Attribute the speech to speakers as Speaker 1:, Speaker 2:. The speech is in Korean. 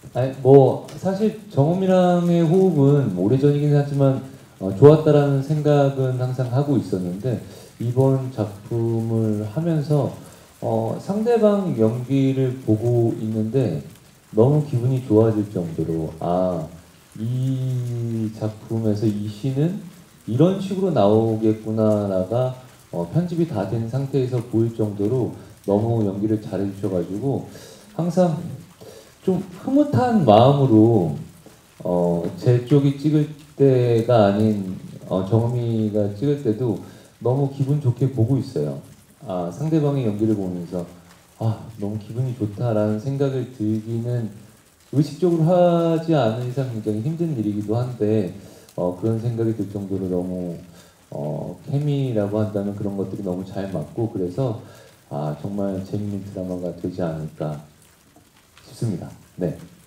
Speaker 1: 아니 뭐 사실 정우이랑의 호흡은 오래전이긴 하지만 좋았다라는 생각은 항상 하고 있었는데 이번 작품을 하면서 상대방 연기를 보고 있는데 너무 기분이 좋아질 정도로 이 작품에서 이 시는 이런 식으로 나오겠구나가 편집이 다 된 상태에서 보일 정도로 너무 연기를 잘해 주셔가지고 항상 좀 흐뭇한 마음으로 제 쪽이 찍을 때가 아닌 정음이가 찍을 때도 너무 기분 좋게 보고 있어요. 상대방의 연기를 보면서 너무 기분이 좋다라는 생각을 들기는 의식적으로 하지 않은 이상 굉장히 힘든 일이기도 한데 그런 생각이 들 정도로 너무 케미라고 한다면 그런 것들이 너무 잘 맞고 그래서 정말 재밌는 드라마가 되지 않을까 싶습니다. 네.